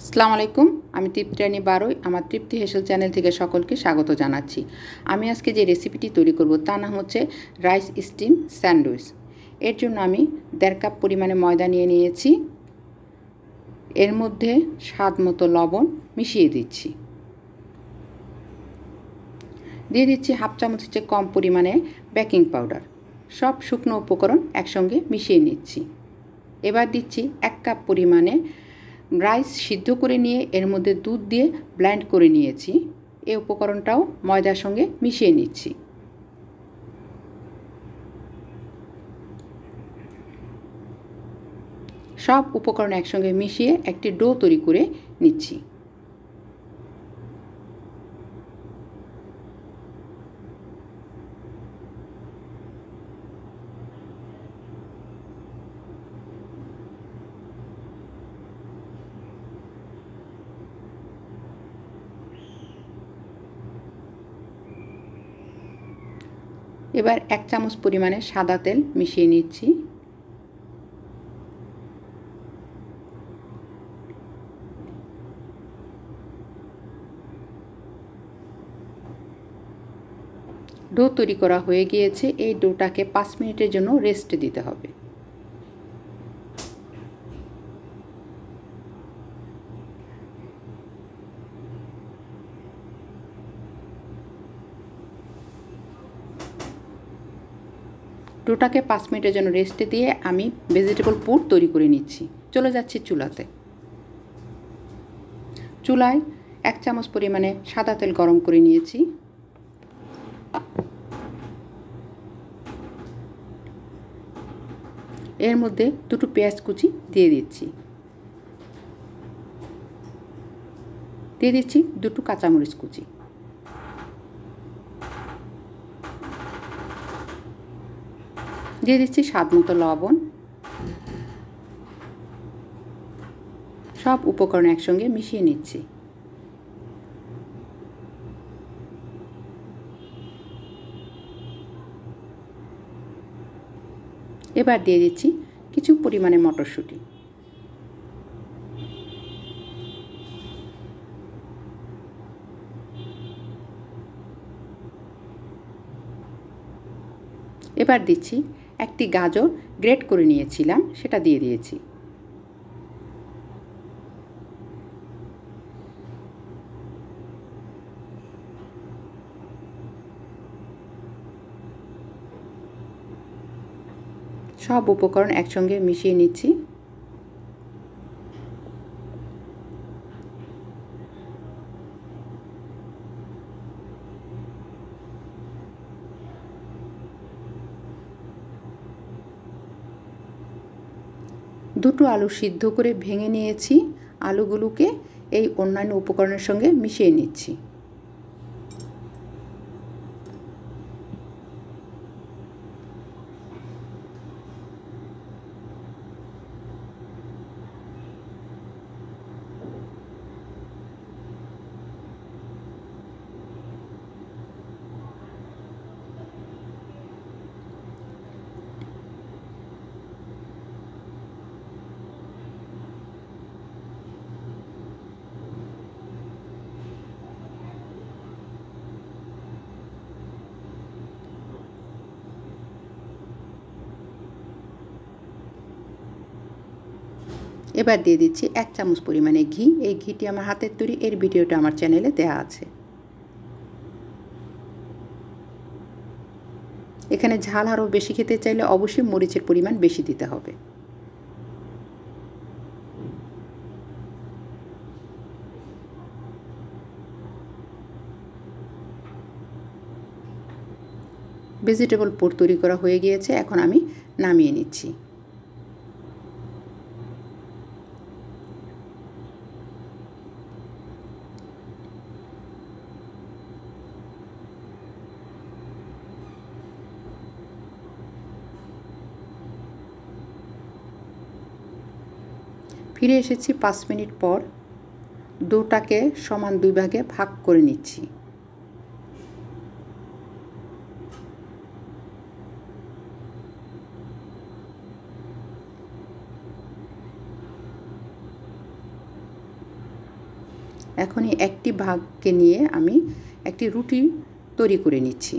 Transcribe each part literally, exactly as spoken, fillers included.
আসসালামু আলাইকুম। আমি তৃপ্তি রানী বারোই আমার তৃপ্তি হেসেল চ্যানেল থেকে সকলকে স্বাগত জানাচ্ছি। আমি আজকে যে রেসিপিটি তৈরি করব তার নাম হচ্ছে রাইস স্টিম স্যান্ডউইচ। এর জন্য আমি দেড় কাপ পরিমাণে ময়দা নিয়ে নিয়েছি। এর মধ্যে স্বাদ মতো লবণ মিশিয়ে দিচ্ছি। দিয়ে দিচ্ছি হাফ চামচের চেয়ে কম পরিমাণে বেকিং পাউডার। সব শুকনো উপকরণ একসঙ্গে মিশিয়ে নিচ্ছি। এবার দিচ্ছি এক কাপ পরিমাণে রাইস সিদ্ধ করে নিয়ে এর মধ্যে দুধ দিয়ে ব্লেন্ড করে নিয়েছি। এই উপকরণটাও ময়দার সঙ্গে মিশিয়ে নিচ্ছি। সব উপকরণ একসঙ্গে মিশিয়ে একটি ডো তৈরি করে নিচ্ছি। এবার এক চামচ পরিমাণে সাদা তেল মিশিয়ে নিচ্ছি। ডো তৈরি করা হয়ে গিয়েছে। এই ডোটাকে পাঁচ মিনিটের জন্য রেস্ট দিতে হবে। ডোটাকে পাঁচ মিনিটের জন্য রেস্টে দিয়ে আমি ভেজিটেবল পুর তৈরি করে নিচ্ছি। চলে যাচ্ছি চুলাতে। চুলায় এক চামচ পরিমাণে সাদা তেল গরম করে নিয়েছি। এর মধ্যে দুটো পেঁয়াজ কুচি দিয়ে দিচ্ছি। দিয়ে দিচ্ছি দুটো কাঁচামরিচ কুচি। দিয়ে দিচ্ছি স্বাদ মতো লবণ। সব উপকরণ একসঙ্গে মিশিয়ে নিচ্ছি। এবার দিয়ে দিচ্ছি কিছু পরিমাণে মটরশুঁটি। এবার দিচ্ছি একটি গাজর গ্রেট করে নিয়েছিলাম, সেটা দিয়ে দিয়েছি। সব উপকরণ একসঙ্গে মিশিয়ে নিচ্ছি। দুটো আলু সিদ্ধ করে ভেঙে নিয়েছি। আলুগুলোকে এই অন্যান্য উপকরণের সঙ্গে মিশিয়ে নিচ্ছি। এবার দিয়ে দিচ্ছি এক চামচ পরিমাণে ঘি। এই ঘিটি আমার হাতের তৈরি, এর ভিডিওটা আমার চ্যানেলে দেওয়া আছে। এখানে ঝাল আরও বেশি খেতে চাইলে অবশ্যই মরিচের পরিমাণ বেশি দিতে হবে। ভেজিটেবল পুর তৈরি করা হয়ে গিয়েছে, এখন আমি নামিয়ে নিচ্ছি। ফিরে এসেছি পাঁচ মিনিট পর। ডোটাকে সমান দুই ভাগে ভাগ করে নিচ্ছি। এখন এই একটি ভাগকে নিয়ে আমি একটি রুটি তৈরি করে নিচ্ছি।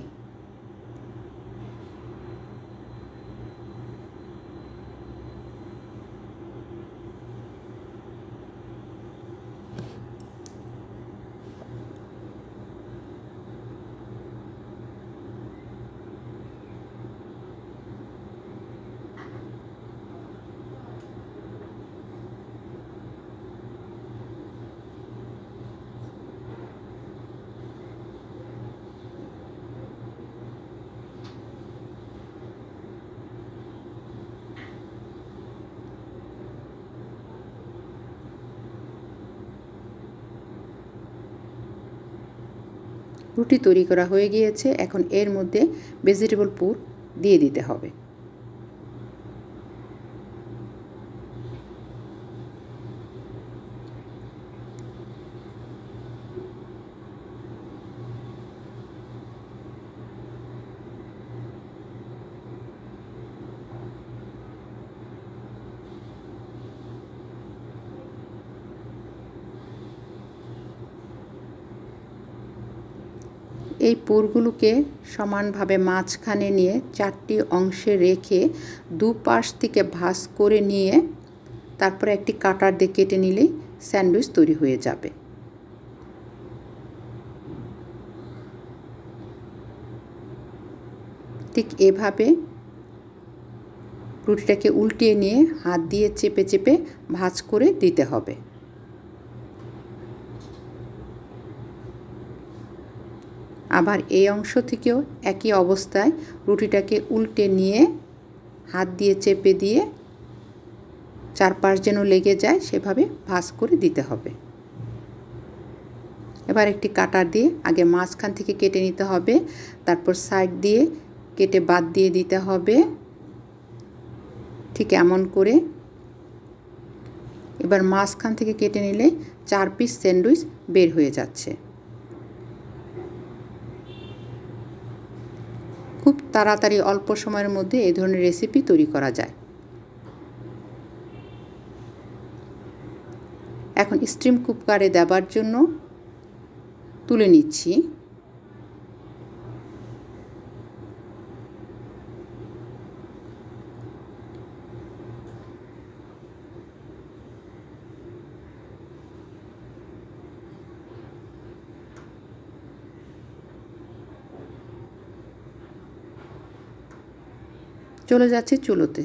রুটি তৈরি করা হয়ে গিয়েছে। এখন এর মধ্যে ভেজিটেবল পুর দিয়ে দিতে হবে। এই পুরগুলোকে সমানভাবে মাঝখানে নিয়ে চারটি অংশে রেখে দুপাশ থেকে ভাঁজ করে নিয়ে তারপরে একটি কাটার দিয়ে কেটে নিলেই স্যান্ডউইচ তৈরি হয়ে যাবে। ঠিক এভাবে রুটিটাকে উল্টিয়ে নিয়ে হাত দিয়ে চেপে চেপে ভাঁজ করে দিতে হবে। আবার এই অংশ থেকেও একই অবস্থায় রুটিটাকে উল্টে নিয়ে হাত দিয়ে চেপে দিয়ে চারপাশ যেন লেগে যায় সেভাবে ভাঁজ করে দিতে হবে। এবার একটি কাটার দিয়ে আগে মাঝখান থেকে কেটে নিতে হবে, তারপর সাইড দিয়ে কেটে বাদ দিয়ে দিতে হবে। ঠিক এমন করে এবার মাঝখান থেকে কেটে নিলে চার পিস স্যান্ডউইচ বের হয়ে যাচ্ছে। খুব তাড়াতাড়ি অল্প সময়ের মধ্যে এই ধরনের রেসিপি তৈরি করা যায়। এখন স্টিম কুকারে দেবার জন্য তুলে নিচ্ছি। চলে যাচ্ছে চুলোতে।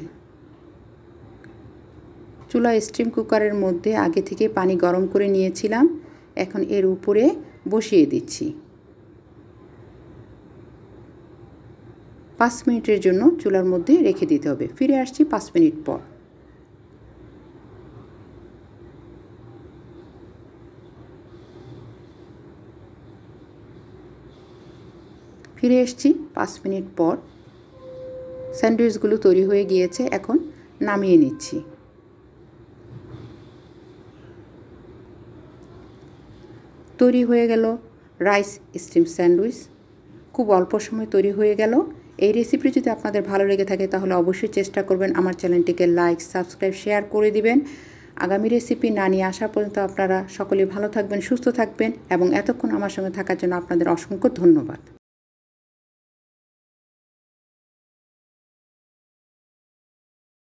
চুলা স্টিম কুকারের মধ্যে আগে থেকে পানি গরম করে নিয়েছিলাম, এখন এর উপরে বসিয়ে দিচ্ছি। পাঁচ মিনিটের জন্য চুলার মধ্যে রেখে দিতে হবে। ফিরে আসছি পাঁচ মিনিট পর। ফিরে এসছি পাঁচ মিনিট পর। স্যান্ডউইচগুলো তৈরি হয়ে গিয়েছে, এখন নামিয়ে নিচ্ছি। তৈরি হয়ে গেল রাইস স্টিম স্যান্ডউইচ। খুব অল্প সময় তৈরি হয়ে গেল। এই রেসিপি যদি আপনাদের ভালো লেগে থাকে তাহলে অবশ্যই চেষ্টা করবেন আমার চ্যানেলটিকে লাইক, সাবস্ক্রাইব, শেয়ার করে দিবেন। আগামী রেসিপি না নিয়ে আসা পর্যন্ত আপনারা সকলে ভালো থাকবেন, সুস্থ থাকবেন এবং এতক্ষণ আমার সঙ্গে থাকার জন্য আপনাদের অসংখ্য ধন্যবাদ।